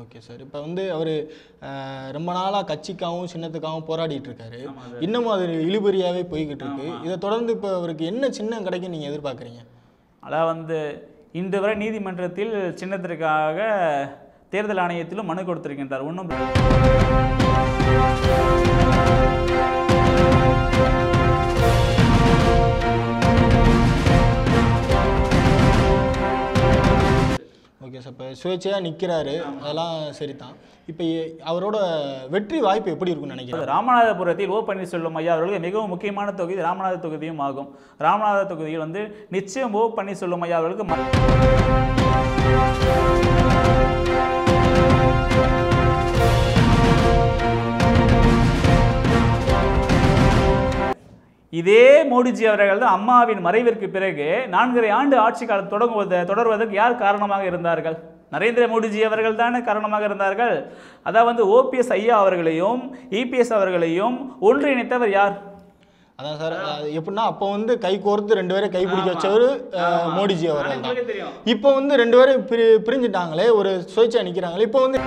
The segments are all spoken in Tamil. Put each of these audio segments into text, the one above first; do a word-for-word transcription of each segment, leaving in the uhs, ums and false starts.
Okay sir. இப்போ வந்து அவர் ரொம்ப நாளாக கட்சிக்காகவும் சின்னத்துக்காகவும் போராடிட்டு இருக்காரு. இன்னமும் அது இழுபறியாகவே போய்கிட்டு இருக்கு. இதை தொடர்ந்து இப்போ அவருக்கு என்ன சின்னம் கிடைக்கும் நீங்கள் எதிர்பார்க்குறீங்க? அதான் வந்து இன்று வரை நீதிமன்றத்தில் சின்னத்திற்காக தேர்தல் ஆணையத்திலும் மனு கொடுத்திருக்கின்றார். ஒன்றும் ஓகே சார். இப்போ சுயேட்சையாக நிற்கிறாரு, அதெல்லாம் சரிதான். இப்போ அவரோட வெற்றி வாய்ப்பு எப்படி இருக்குன்னு நினைக்கிறேன்? ராமநாதபுரத்தில் ஓ பன்னீர்செல்வம் ஐயா அவர்களுக்கு மிகவும் முக்கியமான தொகுதி ராமநாத தொகுதியும் ஆகும். ராமநாத தொகுதியில் வந்து நிச்சயம் ஓ பன்னீர்செல்வம் ஐயா அவர்களுக்கு இதே மோடிஜி அவர்கள் தான் அம்மாவின் மறைவிற்கு பிறகு நான்கரை ஆண்டு ஆட்சி காலம் தொடங்குவது தொடர்வதற்கு யார் காரணமாக இருந்தார்கள்? நரேந்திர மோடிஜி அவர்கள் தானே காரணமாக இருந்தார்கள். அதாவது வந்து ஓபிஎஸ் ஐயா அவர்களையும் இபிஎஸ் அவர்களையும் ஒன்றிணைத்தவர் யார்? அதான் சார், எப்படின்னா அப்போ வந்து கை கோர்த்து ரெண்டு பேரும் கைப்பிடிக்க வச்சவர் மோடிஜி அவர்கள் தான். இப்போ வந்து ரெண்டு பேரும் பிரி பிரிஞ்சுட்டாங்களே, ஒரு சுயேட்சையாக நிற்கிறாங்களே. இப்போ வந்து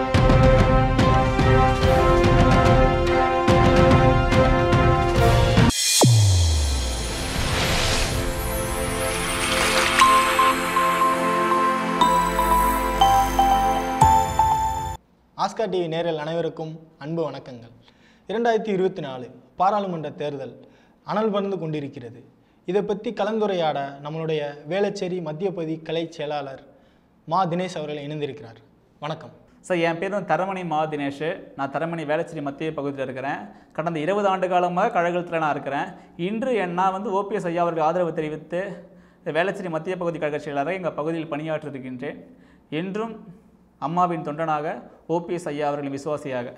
ஆஸ்கார் டிவி நேயர்கள் அனைவருக்கும் அன்பு வணக்கங்கள். இரண்டாயிரத்தி இருபத்தி நாலு பாராளுமன்ற தேர்தல் அனல் பறந்து கொண்டிருக்கிறது. இதை பற்றி கலந்துரையாட நம்மளுடைய வேளச்சேரி மத்திய பகுதி கலை செயலாளர் மா தினேஷ் அவர்கள் இணைந்திருக்கிறார். வணக்கம் சார். என் பேர் வந்து தரமணி மா தினேஷ். நான் தரமணி வேளச்சேரி மத்திய பகுதியில் இருக்கிறேன். கடந்த இருபது ஆண்டு காலமாக கழகத்தில் நான் இருக்கிறேன். இன்று நான் வந்து ஓபிஎஸ் ஐயா அவர்கள் ஆதரவு தெரிவித்து வேளச்சேரி மத்திய பகுதி கழக செயலாளராக எங்கள் பகுதியில் பணியாற்றிருக்கின்றேன். என்றும் அம்மாவின் தொண்டனாக, ஓபிஎஸ் ஐயா அவர்களின் விசுவாசியாக.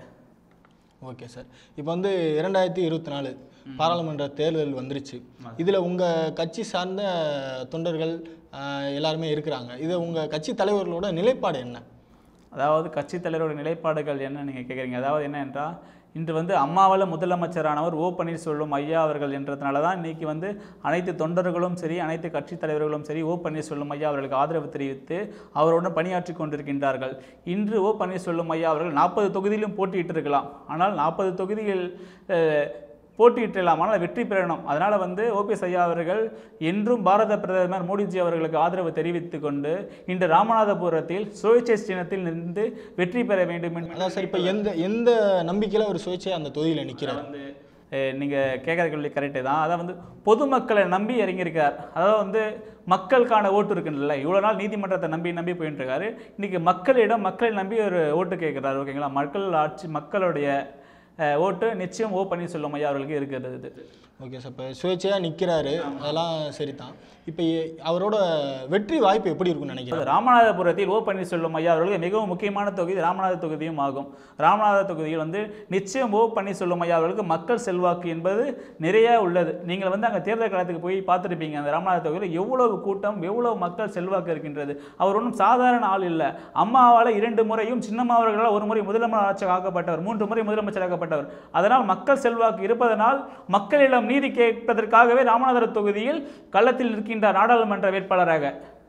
Okay sir. இப்போ வந்து இரண்டாயிரத்தி இருபத்தி நாலு பாராளுமன்ற தேர்தல் வந்துருச்சு. இதில் உங்கள் கட்சி சார்ந்த தொண்டர்கள் எல்லாருமே இருக்கிறாங்க. இது உங்கள் கட்சி தலைவர்களோட நிலைப்பாடு என்ன? அதாவது கட்சி தலைவரோட நிலைப்பாடுகள் என்ன நீங்கள் கேட்குறீங்க? அதாவது என்ன என்றால், இன்று வந்து அம்மாவால் முதலமைச்சரானவர் ஓ பன்னீர்செல்வம் ஐயா அவர்கள் என்றதுனால தான் இன்றைக்கி வந்து அனைத்து தொண்டர்களும் சரி, அனைத்து கட்சி தலைவர்களும் சரி, ஓ பன்னீர்செல்வம் ஐயா அவர்களுக்கு ஆதரவு தெரிவித்து அவருடன் பணியாற்றி கொண்டிருக்கின்றார்கள். இன்று ஓ பன்னீர்செல்வம் ஐயா அவர்கள் நாற்பது தொகுதியிலும் போட்டியிட்டு இருக்கலாம். ஆனால் நாற்பது தொகுதியில் போட்டியிட்டலாம், ஆனால் வெற்றி பெறணும். அதனால் வந்து ஓபிஎஸ் ஐயா அவர்கள் என்றும் பாரத பிரதமர் மோடிஜி அவர்களுக்கு ஆதரவு தெரிவித்து கொண்டு இன்று ராமநாதபுரத்தில் சுயேட்சை சின்னத்தில் நின்று வெற்றி பெற வேண்டும் என்று. அதான் சார், இப்போ எந்த எந்த நம்பிக்கையில் ஒரு சுயேட்சை அந்த தொகுதியில் நிற்கிறார்? வந்து நீங்கள் கேட்குற கேள்வி கரெக்டு தான். அதாவது வந்து பொதுமக்களை நம்பி இறங்கியிருக்கார். அதாவது வந்து மக்களுக்கான ஓட்டு இருக்குல்ல, இவ்வளோ நாள் நீதிமன்றத்தை நம்பி நம்பி போயிட்டு இருக்காரு. இன்றைக்கி மக்களிடம் மக்களை நம்பி ஒரு ஓட்டு கேட்குறாரு. ஓகேங்களா? மக்கள் ஆட்சி, மக்களுடைய ஓட்டு நிச்சயம் ஓ பன்னீர்செல்வம் ஐயா அவர்களுக்கு இருக்கிறது. Okay sir. இப்போ சுயேட்சையாக நிற்கிறாரு, அதெல்லாம் சரிதான். இப்போ அவரோட வெற்றி வாய்ப்பு எப்படி இருக்குன்னு நினைக்கிறேன்? ராமநாதபுரத்தில் ஓ பன்னீர்செல்வம் ஐயா அவர்களுக்கு மிகவும் முக்கியமான தொகுதி ராமநாத தொகுதியும் ஆகும். ராமநாத தொகுதியில் வந்து நிச்சயம் ஓ பன்னீர்செல்வம் ஐயா அவர்களுக்கு மக்கள் செல்வாக்கு என்பது நிறைய உள்ளது. நீங்கள் வந்து அங்கே தேர்தல் காலத்துக்கு போய் பார்த்துருப்பீங்க. அந்த ராமநாத தொகுதியில் எவ்வளவு கூட்டம், எவ்வளவு மக்கள் செல்வாக்கு இருக்கின்றது. அவர் ஒன்றும் சாதாரண ஆள் இல்லை. அம்மாவால் இரண்டு முறையும், சின்னம்மா அவர்களால் ஒரு முறை முதலமைச்சர் ஆக்கப்பட்டவர், மூன்று முறை முதலமைச்சர் ஆக்கப்பட்டவர். அதனால் மக்கள் செல்வாக்கு இருப்பதனால் மக்களிடம் நீதி கேட்பதற்காகவே ராமநாதபுரம் தொகுதியில் களத்தில் இருக்கின்ற நாடாளுமன்ற வேட்பாளராக.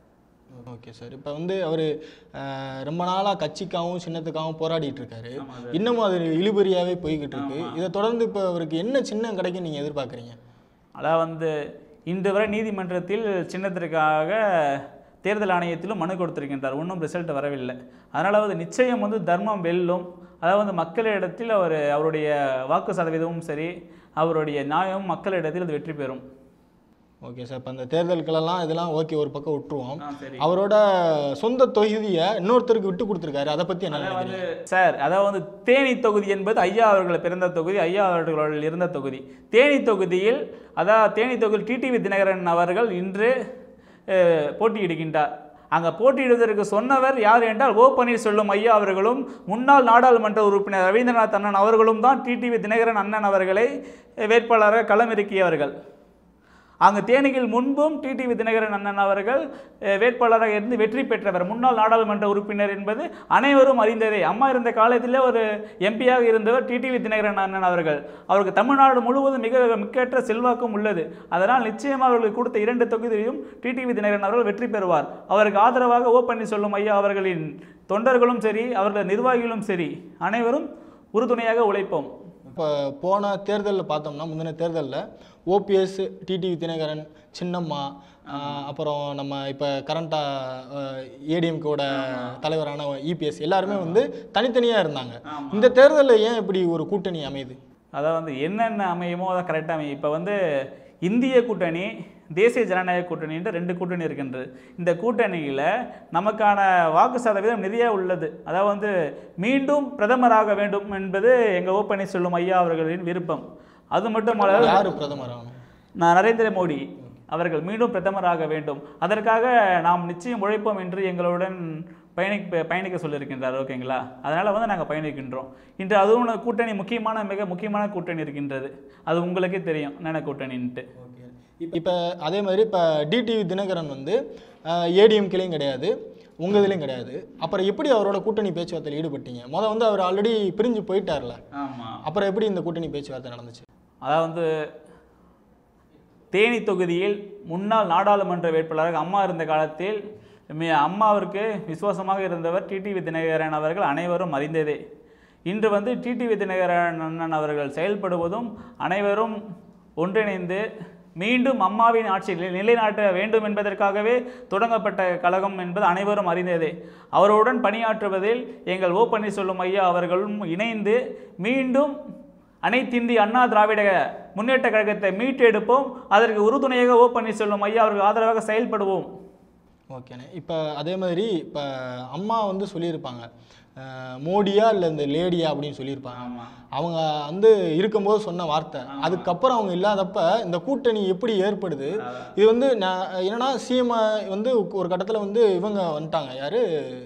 Okay sir. இப்போ வந்து அவர் ரொம்ப நாளாக கட்சிக்காகவும் சின்னத்துக்காகவும் போராடிட்டு இருக்காரு. இன்னமும் அது இழுபறியாகவே போய்கிட்டு இருக்கு. இதை தொடர்ந்து இப்போ அவருக்கு என்ன சின்னம் கிடைக்கும் நீங்கள் எதிர்பார்க்குறீங்க? அதான் வந்து இன்று வரை நீதிமன்றத்தில் சின்னத்திற்காக தேர்தல் ஆணையத்திலும் மனு கொடுத்திருக்கின்றார். ஒன்றும் ரிசல்ட் வரவில்லை. அதனால் வந்து நிச்சயம் வந்து தர்மம் வெல்லும். அதாவது வந்து மக்களிடத்தில் அவர் அவருடைய வாக்கு சதவீதமும் சரி, அவருடைய நியாயமும் மக்களிடத்தில் அது வெற்றி பெறும். Okay sir. இப்போ அந்த தேர்தல்களெல்லாம் இதெல்லாம் ஓகே, ஒரு பக்கம் விட்டுருவோம். அவரோட சொந்த தொகுதியை இன்னொருத்தருக்கு விட்டு கொடுத்துருக்காரு. அதை பற்றி என்ன நினைக்கிறீங்க சார்? அதாவது வந்து தேனி தொகுதி என்பது ஐயா அவர்கள் பிறந்த தொகுதி, ஐயா அவர்கள் இருந்த தொகுதி. தேனி தொகுதியில், அதாவது தேனி தொகுதியில் டிடிவி தினகரன் அவர்கள் இன்று போட்டியிடுகின்றார். அங்கே போட்டியிடுவதற்கு சொன்னவர் யார் என்றால் ஓ பன்னீர்செல்வம் ஐயா அவர்களும் முன்னாள் நாடாளுமன்ற உறுப்பினர் ரவீந்திரநாத் அண்ணன் அவர்களும் தான் டிடிவி தினகரன் அண்ணன் அவர்களை வேட்பாளராக களமிறக்கியவர்கள். அங்கு தேனியில் முன்பும் டிடிவி தினகரன் அண்ணன் அவர்கள் வேட்பாளராக இருந்து வெற்றி பெற்றவர், முன்னாள் நாடாளுமன்ற உறுப்பினர் என்பது அனைவரும் அறிந்ததே. அம்மா இருந்த காலத்தில் ஒரு எம்பியாக இருந்தவர் டிடிவி தினகரன் அண்ணன் அவர்கள். அவருக்கு தமிழ்நாடு முழுவதும் மிக மிக்கற்ற செல்வாக்கும் உள்ளது. அதனால் நிச்சயமாக அவர்களுக்கு கொடுத்த இரண்டு தொகுதியிலும் டிடிவி தினகரன் அவர்கள் வெற்றி பெறுவார். அவருக்கு ஆதரவாக ஓ பன்னீர்செல்வம் ஐயா அவர்களின் தொண்டர்களும் சரி அவர்கள் நிர்வாகிகளும் சரி அனைவரும் உறுதுணையாக உழைப்போம். இப்போ போன தேர்தலில் பார்த்தோம்னா முந்தின தேர்தலில் ஓபிஎஸ், டிடிவி தினகரன், சின்னம்மா, அப்புறம் நம்ம இப்போ கரண்ட்டாக ஏடிஎம்கோட தலைவரான இபிஎஸ் எல்லாருமே வந்து தனித்தனியாக இருந்தாங்க. இந்த தேர்தலில் ஏன் இப்படி ஒரு கூட்டணி அமையுது? அதாவது வந்து என்னென்ன அமையுமோ அதை கரெக்டாக அமையும். இப்போ வந்து இந்திய கூட்டணி, தேசிய ஜனநாயக கூட்டணின்ற ரெண்டு கூட்டணி இருக்கின்றது. இந்த கூட்டணியில் நமக்கான வாக்கு சதவீதம் நிறைய உள்ளது. அதாவது வந்து மீண்டும் பிரதமராக வேண்டும் என்பது எங்கள் ஓ பன்னீர்செல்வம் ஐயா அவர்களின் விருப்பம். அது மட்டுமல்ல, யார் பிரதமர் ஆகணும்? நான் நரேந்திர மோடி அவர்கள் மீண்டும் பிரதமராக வேண்டும், அதற்காக நாம் நிச்சயம் உழைப்போம் என்று எங்களுடன் பயணிக்க பயணிக்க சொல்லியிருக்கின்றார். ஓகேங்களா? அதனால் வந்து நாங்கள் பயணிக்கின்றோம். இன்று அதுவும் கூட்டணி முக்கியமான மிக முக்கியமான கூட்டணி இருக்கின்றது. அது உங்களுக்கே தெரியும் என்னென்ன கூட்டணின்ட்டு. இப்போ அதே மாதிரி இப்போ டிடிவி தினகரன் வந்து ஏடிஎம்கேலையும் கிடையாது, உங்கள் இதுலேயும் கிடையாது. அப்புறம் எப்படி அவரோட கூட்டணி பேச்சுவார்த்தையில் ஈடுபட்டீங்க? முதல் வந்து அவர் ஆல்ரெடி பிரிஞ்சு போயிட்டார்ல, ஆமாம். அப்புறம் எப்படி இந்த கூட்டணி பேச்சுவார்த்தை நடந்துச்சு? அதாவது வந்து தேனி தொகுதியில் முன்னாள் நாடாளுமன்ற வேட்பாளராக அம்மா இருந்த காலத்தில் அம்மாவிற்கு விசுவாசமாக இருந்தவர் டிடிவி தினகரன் அவர்கள் அனைவரும் அறிந்ததே. இன்று வந்து டிடிவி தினகரன் அண்ணன் அவர்கள் செயல்படுவதும் அனைவரும் ஒன்றிணைந்து மீண்டும் அம்மாவின் ஆட்சியில் நிலைநாட்ட வேண்டும் என்பதற்காகவே தொடங்கப்பட்ட கழகம் என்பது அனைவரும் அறிந்ததே. அவருடன் பணியாற்றுவதில் எங்கள் ஓ பன்னீர்செல்வம் ஐயா அவர்களும் இணைந்து மீண்டும் அனைத்திந்திய அண்ணா திராவிட முன்னேற்ற கழகத்தை மீட்டெடுப்போம். அதற்கு உறுதுணையாக ஓ பன்னீர்செல்வம் ஐயா அவர்கள் ஆதரவாக செயல்படுவோம். ஓகேண்ணே. இப்போ அதே மாதிரி இப்போ அம்மா வந்து சொல்லியிருப்பாங்க, மோடியா இல்லை இந்த லேடியா அப்படின்னு சொல்லியிருப்பாங்க. அவங்க வந்து இருக்கும்போது சொன்ன வார்த்தை, அதுக்கப்புறம் அவங்க இல்லாதப்ப இந்த கூட்டணி எப்படி ஏற்படுது? இது வந்து நான் என்னன்னா சிஎம் வந்து ஒரு கட்டத்தில் வந்து இவங்க வந்துட்டாங்க, யார்,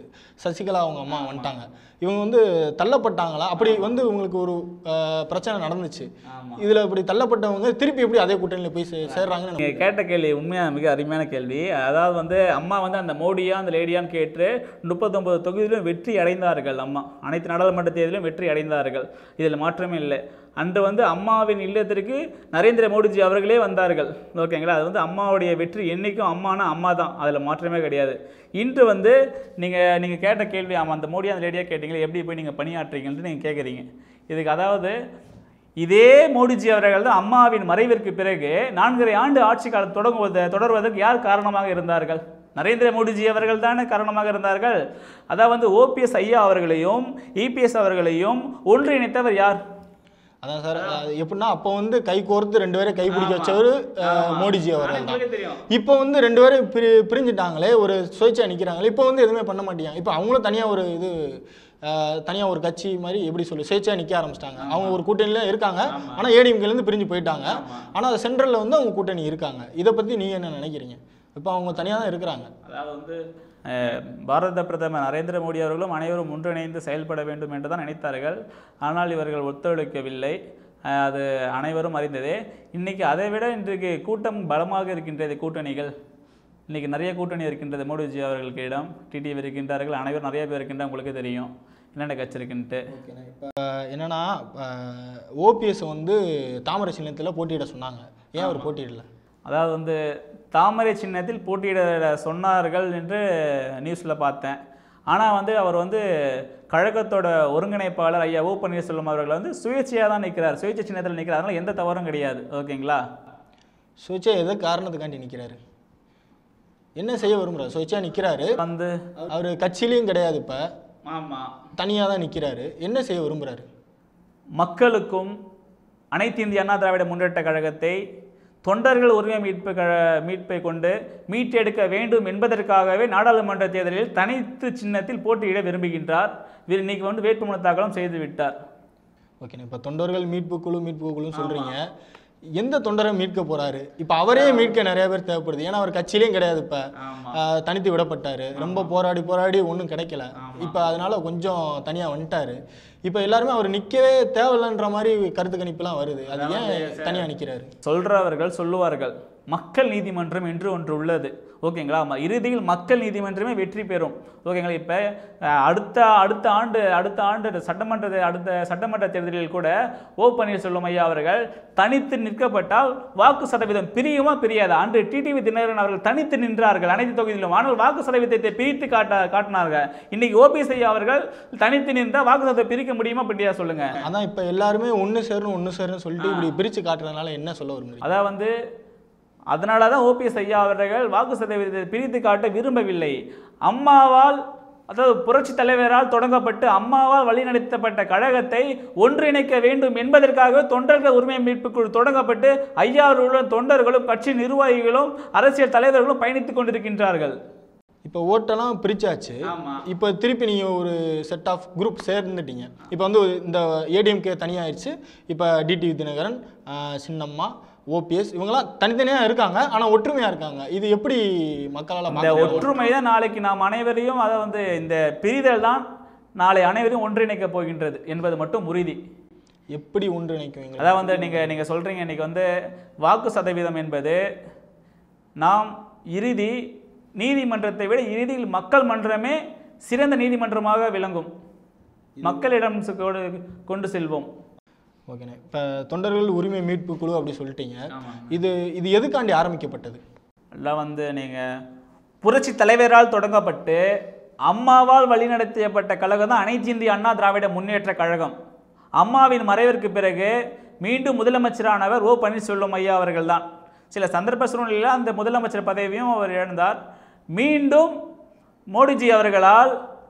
சசிகலா அவங்க அம்மா வந்துட்டாங்க. இவங்க வந்து தள்ளப்பட்டாங்களா? அப்படி வந்து உங்களுக்கு ஒரு பிரச்சனை நடந்துச்சு. இதில் இப்படி தள்ளப்பட்டவங்க திருப்பி எப்படி அதே கூட்டணியில் போய் சேர்றாங்கன்னு நீங்கள் கேட்ட கேள்வி உண்மையாக மிக அருமையான கேள்வி. அதாவது வந்து அம்மா வந்து அந்த மோடியா அந்த லேடியான்னு கேட்டு முப்பத்தொம்பது தொகுதியிலும் வெற்றி அடைந்தார்கள். அம்மா அனைத்து நாடாளுமன்ற தேர்தலிலும் வெற்றி அடைந்தார்கள். இதில் மாற்றமே இல்லை. அன்று வந்து அம்மாவின் இல்லத்திற்கு நரேந்திர மோடிஜி அவர்களே வந்தார்கள். ஓகேங்களா? அது வந்து அம்மாவுடைய வெற்றி என்றைக்கும் அம்மானா அம்மா தான், அதில் மாற்றமே கிடையாது. இன்று வந்து நீங்கள் நீங்கள் கேட்ட கேள்வி, ஆமாம் அந்த மோடியா அந்த லேடியாக கேட்டீங்களே, எப்படி போய் நீங்கள் பணியாற்றுறீங்கன்ட்டு நீங்கள் கேட்குறீங்க. இதுக்கு அதாவது இதே மோடிஜி அவர்கள் தான் அம்மாவின் மறைவிற்கு பிறகு நான்கரை ஆண்டு ஆட்சி காலம் தொடங்குவது தொடர்வதற்கு யார் காரணமாக இருந்தார்கள்? நரேந்திர மோடிஜி அவர்கள் தானே காரணமாக இருந்தார்கள். அதாவது வந்து ஓபிஎஸ் ஐயா அவர்களையும் இபிஎஸ் அவர்களையும் ஒன்றிணைத்தவர் யார்? அதான் சார், எப்படின்னா அப்போ வந்து கை கோர்த்து ரெண்டு பேரும் கை பிடிக்க வச்சவர் மோடிஜி அவர்கள் தான். இப்போ வந்து ரெண்டு பேரும் பிரி பிரிஞ்சுட்டாங்களே, ஒரு சுயேட்சையா நிற்கிறாங்களே, இப்போ வந்து எதுவுமே பண்ண மாட்டேங்க. இப்போ அவங்களும் தனியாக ஒரு இது தனியாக ஒரு கட்சி மாதிரி எப்படி சொல்லு சுயேட்சையா நிற்க ஆரம்பிச்சிட்டாங்க. அவங்க ஒரு கூட்டணியில் இருக்காங்க, ஆனால் ஏடிஎம்கேலேருந்து பிரிஞ்சு போயிட்டாங்க. ஆனால் சென்ட்ரலில் வந்து அவங்க கூட்டணி இருக்காங்க. இதை பற்றி நீங்கள் என்ன நினைக்கிறீங்க? இப்போ அவங்க தனியாக தான் இருக்கிறாங்க. அதாவது வந்து பாரத பிரதமர் நரேந்திர மோடி அவர்களும் அனைவரும் ஒன்றிணைந்து செயல்பட வேண்டும் என்று தான் நினைத்தார்கள். ஆனால் இவர்கள் ஒத்துழைக்கவில்லை. அது அனைவரும் அறிந்ததே. இன்றைக்கி அதை விட இன்றைக்கு கூட்டம் பலமாக இருக்கின்றது. கூட்டணிகள் இன்றைக்கி நிறைய கூட்டணி இருக்கின்றது. மோடிஜி அவர்களுக்கு இடம் டிடிவி இருக்கின்றார்கள், அனைவரும் நிறைய பேர் இருக்கின்ற உங்களுக்கு தெரியும் என்னென்ன கட்சி இருக்குன்ட்டு. இப்போ என்னென்னா ஓபிஎஸ் வந்து தாமரை சின்னத்தில் போட்டியிட சொன்னாங்க, ஏன் அவர் போட்டியிடல? அதாவது வந்து தாமரை சின்னத்தில் போட்டியிட சொன்னார்கள் என்று நியூஸில் பார்த்தேன். ஆனால் வந்து அவர் வந்து கழகத்தோட ஒருங்கிணைப்பாளர் ஐயா ஓ பன்னீர்செல்வம் அவர்கள் வந்து சுயேட்சையாக தான் நிற்கிறார், சுயேட்சை சின்னத்தில் நிற்கிறார். அதனால் எந்த தவறும் கிடையாது. ஓகேங்களா? சுயேட்சை எதை காரணத்துக்காண்டி நிற்கிறாரு? என்ன செய்ய விரும்புகிறார்? சுயேட்சையாக நிற்கிறாரு, வந்து அவர் கட்சியிலையும் கிடையாது, இப்போ ஆமாம் தனியாக தான் நிற்கிறாரு. என்ன செய்ய விரும்புகிறாரு? மக்களுக்கும் அனைத்து இந்திய அண்ணா திராவிட முன்னேற்ற கழகத்தை தொண்டர்கள் உரிமை மீட்பு கழ மீட்பை கொண்டு மீட்டெடுக்க வேண்டும் என்பதற்காகவே நாடாளுமன்ற தேர்தலில் தனித்து சின்னத்தில் போட்டியிட விரும்புகின்றார். இன்னைக்கு வந்து வேட்புமனு தாக்கலும் செய்து விட்டார். ஓகேண்ணா. இப்போ தொண்டர்கள் மீட்பு குழு மீட்பு குழுன்னு சொல்கிறீங்க, எந்த தொண்டரை மீட்க போறாரு? இப்போ அவரே மீட்க நிறைய பேர் தேவைப்படுது. ஏன்னா அவர் கட்சியிலையும் கிடையாது, இப்போ தனித்து விடப்பட்டாரு. ரொம்ப போராடி போராடி ஒன்றும் கிடைக்கல. இப்போ அதனால கொஞ்சம் தனியாக வந்துட்டாரு. இப்போ எல்லாருமே அவர் நிற்கவே தேவையில்லைன்ற மாதிரி கருத்து கணிப்புலாம் வருது. அது ஏன் தனியாக நிற்கிறாரு? சொல்றவர்கள் சொல்லுவார்கள், மக்கள் நீதிமன்றம் என்று ஒன்று உள்ளது. ஓகேங்களா? இறுதியில் மக்கள் நீதிமன்றமே வெற்றி பெறும். ஓகேங்களா? இப்போ அடுத்த அடுத்த ஆண்டு அடுத்த ஆண்டு சட்டமன்ற அடுத்த சட்டமன்ற தேர்தலில் கூட ஓ பன்னீர்செல்வம் ஐயா அவர்கள் தனித்து நிற்கப்பட்டால் வாக்கு சதவீதம் பிரியுமா பிரியாது. அன்று டிடிவி தினகரன் அவர்கள் தனித்து நின்றார்கள் அனைத்து தொகுதியிலும். ஆனால் வாக்கு சதவீதத்தை பிரித்து காட்ட காட்டினார்கள். இன்னைக்கு ஓபிஎஸ் ஐயா அவர்கள் தனித்து நின்றால் வாக்கு சதவீதத்தை பிரிக்க முடியுமா பிரியா சொல்லுங்க. அதான் இப்போ எல்லாருமே ஒன்று சேரணும் ஒன்று சேரணும் சொல்லிட்டு இப்படி பிரித்து காட்டுறதுனால என்ன சொல்ல வரும்? அதான் வந்து அதனால தான் ஓபிஎஸ் ஐயா அவர்கள் வாக்கு சதவீதத்தை பிரித்து காட்ட விரும்பவில்லை. அம்மாவால், அதாவது புரட்சி தலைவரால் தொடங்கப்பட்டு அம்மாவால் வழிநடத்தப்பட்ட கழகத்தை ஒன்றிணைக்க வேண்டும் என்பதற்காக தொண்டர்கள் உரிமை மீட்பு குழு தொடங்கப்பட்டு ஐயா அவர்களுடன் தொண்டர்களும் கட்சி நிர்வாகிகளும் அரசியல் தலைவர்களும் பயணித்துக் கொண்டிருக்கின்றார்கள். இப்போ ஓட்டெல்லாம் பிரிச்சாச்சு. இப்போ திருப்பி நீங்கள் ஒரு செட் ஆஃப் குரூப் சேர்ந்துட்டீங்க. இப்போ வந்து இந்த ஏடிஎம்கே தனியாகிடுச்சு. இப்போ டிடிவி தினகரன், சின்னம்மா, ஓபிஎஸ் இவங்கெல்லாம் தனித்தனியாக இருக்காங்க, ஆனால் ஒற்றுமையாக இருக்காங்க. இது எப்படி மக்களால்? இந்த ஒற்றுமை தான் நாளைக்கு நாம் அனைவரையும், அதை வந்து இந்த பிரிதல் தான் நாளை அனைவரையும் ஒன்றிணைக்க போகின்றது என்பது மட்டும் உறுதி. எப்படி ஒன்றிணைக்குவீங்க? அதான் வந்து நீங்கள் நீங்கள் சொல்கிறீங்க இன்றைக்கி வந்து வாக்கு சதவீதம் என்பது நாம் இறுதி நீதிமன்றத்தை விட இறுதியில் மக்கள் மன்றமே சிறந்த நீதிமன்றமாக விளங்கும். மக்களிடம் கொண்டு செல்வோம். ஓகேண்ணே. இப்போ தொண்டர்கள் உரிமை மீட்பு குழு அப்படி சொல்லிட்டீங்க. இது இது எதுக்காண்டி ஆரம்பிக்கப்பட்டது? எல்லாம் வந்து நீங்கள் புரட்சி தலைவரால் தொடங்கப்பட்டு அம்மாவால் வழிநடத்தப்பட்ட கழகம் தான் அனைத்து இந்திய அண்ணா திராவிட முன்னேற்ற கழகம். அம்மாவின் மறைவிற்கு பிறகு மீண்டும் முதலமைச்சரானவர் ஓ பன்னீர்செல்வம் ஐயா அவர்கள் தான். சில சந்தர்ப்ப சூழ்நிலையில் அந்த முதலமைச்சர் பதவியும் அவர் இழந்தார். மீண்டும் மோடிஜி அவர்களால்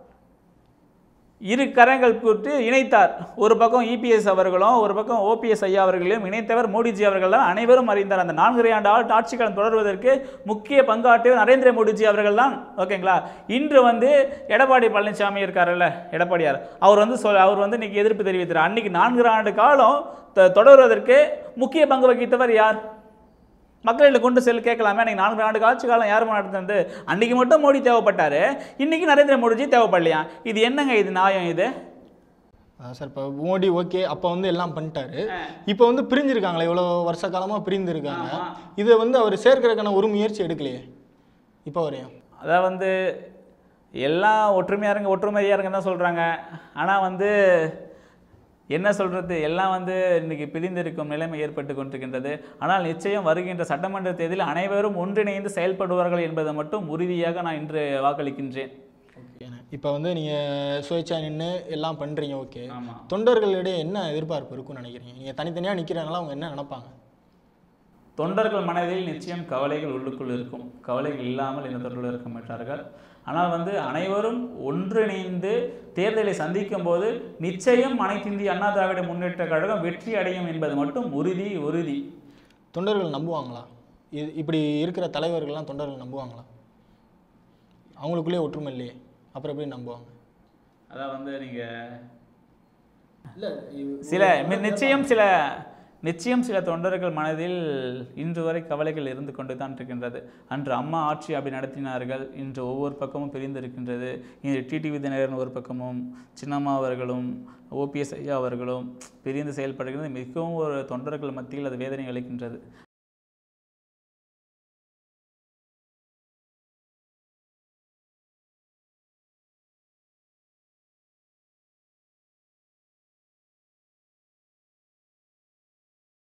இரு கரங்கள் கூட்டு இணைத்தார். ஒரு பக்கம் இபிஎஸ் அவர்களும் ஒரு பக்கம் ஓபிஎஸ் ஐயா அவர்களையும் இணைத்தவர் மோடிஜி அவர்கள் தான். அனைவரும் அறிந்தார். அந்த நான்கரை ஆண்டு ஆட்சி காலம் தொடர்வதற்கு முக்கிய பங்காற்றியவர் நரேந்திர மோடிஜி அவர்கள் தான். ஓகேங்களா? இன்று வந்து எடப்பாடி பழனிசாமி இருக்காருல்ல, எடப்பாடியார், அவர் வந்து சொல் அவர் வந்து இன்னைக்கு எதிர்ப்பு தெரிவித்தார். அன்னைக்கு நான்கு ஆண்டு காலம் தொடர்வதற்கு முக்கிய பங்கு வகித்தவர் யார்? மக்களில் கொண்டு செல் கேட்கலாமே. அன்றைக்கி நான்கு ஆண்டு ஆட்சி காலம் யாரும் நடத்துனது? அன்றைக்கி மட்டும் மோடி தேவைப்பட்டார், இன்றைக்கி நரேந்திர மோடிஜி தேவைப்படலையா? இது என்னங்க இது நியாயம்? இது சார் இப்போ மோடி ஓகே அப்போ வந்து எல்லாம் பண்ணிட்டாரு. இப்போ வந்து பிரிஞ்சிருக்காங்களே, இவ்வளோ வருஷ காலமாக பிரிந்துருக்காங்க. இதை வந்து அவர் சேர்க்கிறதுக்கான ஒரு முயற்சி எடுக்கலையே இப்போ வரையும். அதான் வந்து எல்லாம் ஒற்றுமையாக இருங்க ஒற்றுமையாக இருங்க தான் சொல்கிறாங்க. ஆனால் வந்து என்ன சொல்கிறது, எல்லாம் வந்து இன்றைக்கி பிரிந்திருக்கும் நிலைமை ஏற்பட்டு கொண்டிருக்கின்றது. ஆனால் நிச்சயம் வருகின்ற சட்டமன்ற தேர்தலில் அனைவரும் ஒன்றிணைந்து செயல்படுவார்கள் என்பதை மட்டும் உறுதியாக நான் இன்று வாக்களிக்கின்றேன். இப்போ வந்து நீங்கள் சுயேட்சா நின்று எல்லாம் பண்ணுறீங்க, ஓகே. தொண்டர்களிடையே என்ன எதிர்பார்ப்பு இருக்குன்னு நினைக்கிறீங்க? நீங்கள் தனித்தனியாக நிற்கிறனால அவங்க என்ன நினைப்பாங்க? தொண்டர்கள் மனதில் நிச்சயம் கவலைகள் உள்ளுக்குள் இருக்கும். கவலைகள் இல்லாமல் இந்த தொண்டர்கள் இருக்க மாட்டார்கள். ஆனால் வந்து அனைவரும் ஒன்றிணைந்து தேர்தலை சந்திக்கும் போது நிச்சயம் அனைத்து இந்திய அண்ணா திராவிட முன்னேற்ற கழகம் வெற்றி அடையும் என்பது மட்டும் உறுதி உறுதி. தொண்டர்கள் நம்புவாங்களா? இது இப்படி இருக்கிற தலைவர்கள்லாம் தொண்டர்கள் நம்புவாங்களா? அவங்களுக்குள்ளே ஒற்றுமை இல்லையே, அப்புறம் எப்படி நம்புவாங்க? அதான் வந்து நீங்கள் இல்லை சில நிச்சயம் சில நிச்சயம் சில தொண்டர்கள் மனதில் இன்று வரை கவலைகள் இருந்து கொண்டு தான் இருக்கின்றது. அன்று அம்மா ஆட்சி அப்படி நடத்தினார்கள், இன்று ஒவ்வொரு பக்கமும் பிரிந்து இருக்கின்றது. இன்று டிடிவி தினகரன் ஒரு பக்கமும் சின்னம்மா அவர்களும் ஓபிஎஸ் ஐயா அவர்களும் பிரிந்து செயல்படுகிறது. மிகவும் ஒரு தொண்டர்கள் மத்தியில் அது வேதனை அளிக்கின்றது.